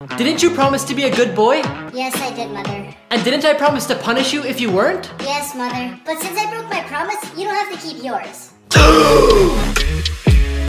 Didn't you promise to be a good boy? Yes, I did, Mother. And didn't I promise to punish you if you weren't? Yes, Mother. But since I broke my promise, you don't have to keep yours.